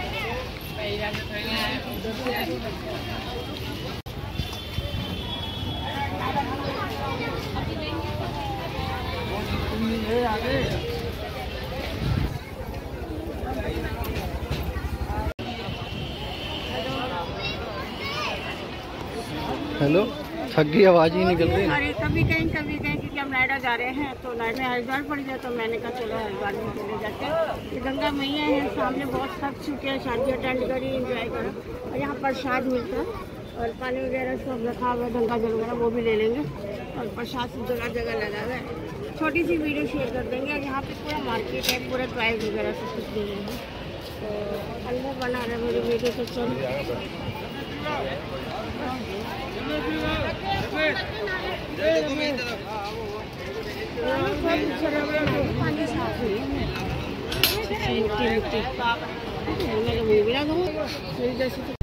Hello, थक गई, आवाज़ ही निकल रही। अरे कभी कहीं क्योंकि हम नायडा जा रहे हैं तो नायडा में हरिद्वार पड़ गया, तो मैंने कहा चलो हरिद्वार में चले जाते हैं। ये गंगा मैया है सामने, बहुत थक चुके हैं, शादी अटेंड करी, एंजॉय करो। और यहाँ प्रसाद मिलता है और पानी वगैरह सब रखा हुआ है, गंगा जल वगैरह वो भी ले लेंगे। और प्रसाद जगह जगह लगा हुआ है। छोटी सी वीडियो शेयर कर देंगे। और यहाँ पे पूरा मार्केट है, पूरा प्राइस वगैरह सब कुछ दे रहे हैं। तो अंदर बना रहे मेरी वीडियो तो चल पानी साफ है, मिट्टी